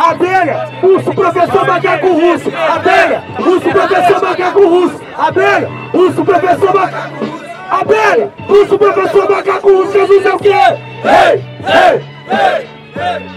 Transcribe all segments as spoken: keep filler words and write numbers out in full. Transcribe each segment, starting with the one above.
abelha, urso, professor macaco russo, abelha, urso, professor macaco russo, abelha, urso, professor macaco russo, abelha, urso, professor macaco russo, Jesus é o quê? Ei, ei, ei, ei.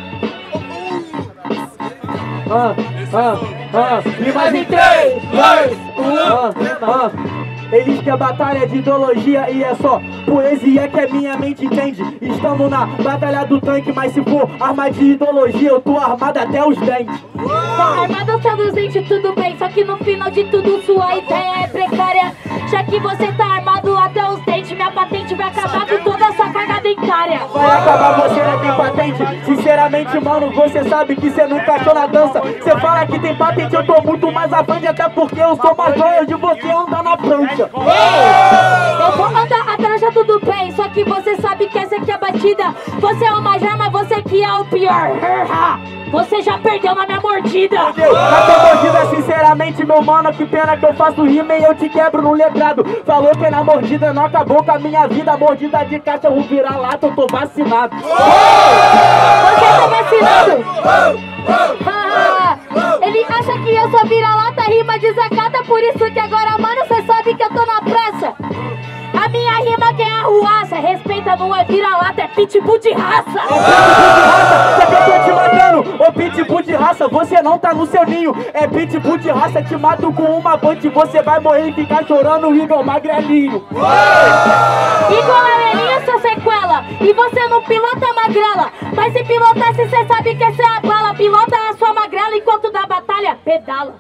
Ah, ah, ah, e mais em três, dois, um, ah, ah. Eles que a batalha é de ideologia e é só poesia que a minha mente entende. Estamos na batalha do tanque, mas se for arma de ideologia, eu tô armado até os dentes. Tá armado até os dentes, tudo bem, só que no final de tudo sua ideia é precária. Já que você tá armado até os dentes, minha patente vai acabar com toda a sua carga dentária. Vai acabar, você não tem patente. Sinceramente, mano, você sabe que você não encaixou na dança. Você fala que tem patente, eu tô muito mais à frente, até porque eu sou mais velho de você andar na prancha. Ei, eu vou andar atrás, já tudo bem, só que você sabe que essa aqui é a batida. Você é o major, mas você que é o pior. Você já perdeu na minha mordida. Na tua mordida, sinceramente, meu mano, que pena que eu faço rima e eu te quebro no letrado. Falou que na mordida não acabou com a minha vida. Mordida de cachorro vira-lata, eu tô vacinado. Você tá vacinado? Ele acha que eu sou vira-lata, rima desacata. Por isso que agora, mano, cê sabe que eu tô na pressa. A minha rima que é arruaça. Respeita, não é vira-lata, é pitbull de raça. É pitbull de raça, só que eu tô te matando. Ô pitbull de raça, você não tá no seu ninho. É pitbull de raça, te mato com uma bote. Você vai morrer e ficar chorando igual magrelinho. Igual a Elinha, sua sequela. E você não pilota magrela. Mas se pilotasse, cê sabe que essa é a bala. Pilota a sua magrela enquanto da batalha pedala.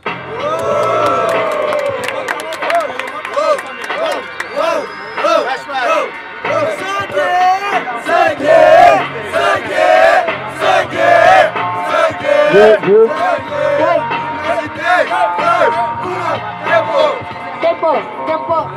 Tempo, tempo.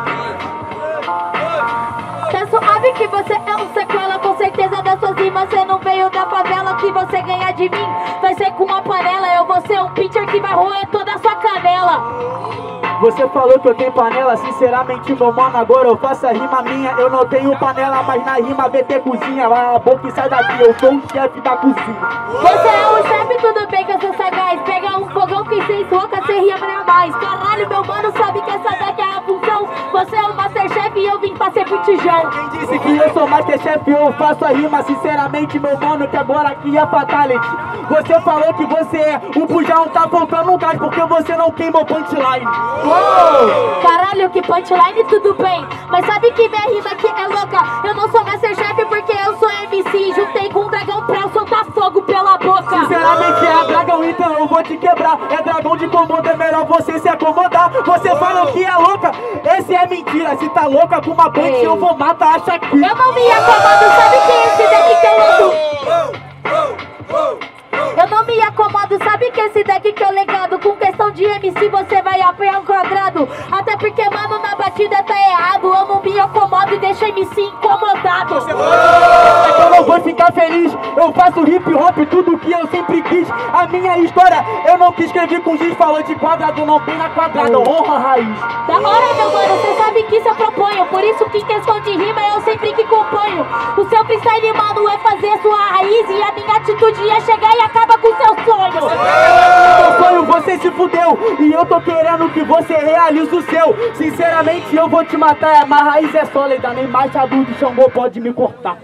Tá suave que você é um sequela, com certeza das suas rimas. Você não veio da favela, que você ganhar de mim vai ser com uma panela. Eu vou ser um pitcher que vai roer toda a sua canela. Você falou que eu tenho panela, sinceramente, meu mano, agora eu faço a rima minha. Eu não tenho panela, mas na rima B T cozinha. Vai na boca e sai daqui, eu sou o chefe da cozinha. Você é o chefe, tudo bem que eu sou sagaz. Pega um fogão que sem soca, cê ria pra mais. Caralho, meu mano, sabe que essa daqui é a função. Você é o Masterchef e eu vim pra ser pitijão. Quem disse que eu sou Masterchef, eu faço a rima, sinceramente, meu mano, que agora aqui é fatality. Você falou que você é o bujão, tá faltando um gás, porque você não queima o punchline. Oh, caralho, que punchline, tudo bem. Mas sabe que minha rima aqui é louca. Eu não sou Masterchef porque eu sou M C. Juntei com um dragão pra eu soltar fogo pela boca. Sinceramente é dragão, então eu vou te quebrar. É dragão de comando, é melhor você se acomodar. Você fala que é louca, esse é mentira. Se tá louca com uma punch, eu vou matar a Shakira. Eu não me acomodo, sabe que esse daqui que eu louco. Eu não me acomodo, sabe que esse daqui que é o legado. Com questão de M C você vai apanhar um quadrado. Até porque, mano, na batida tá errado. Eu não me acomodo e deixo M C incomodado. É que eu não vou ficar feliz. Eu faço hip hop, tudo que eu sempre quis. A minha história, eu não quis escrever com giz. Falou de quadrado, não tem na quadrada. Honra a raiz. Da hora, meu mano, você sabe que isso eu proponho. Por isso que em questão de rima eu sempre que componho. O seu freestyle, mano, é fazer sua raiz. E a minha atitude é chegar e acaba com seu sonho. Meu sonho você se fudeu. E eu tô querendo que você realize o seu. Sinceramente eu vou te matar. A minha raiz é sólida, nem Machado de Xangô pode me cortar.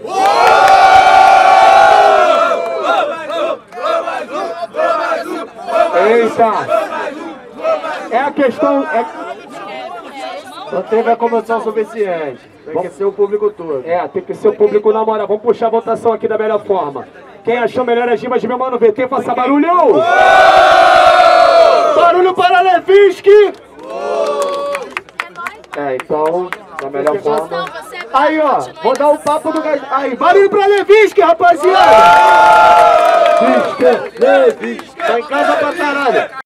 Eita. É a questão... É... Não teve a comoção suficiente. Tem que ser o público todo. É, tem que ser o público na moral. Vamos puxar a votação aqui da melhor forma. Quem achou melhor as rimas de meu mano V T, faça barulho! Barulho para Levinsky! É, então, da melhor forma. Aí, ó, vou dar o papo do gás. Aí, barulho pra Levinsky, rapaziada! Levinsky, tá em casa pra caralho.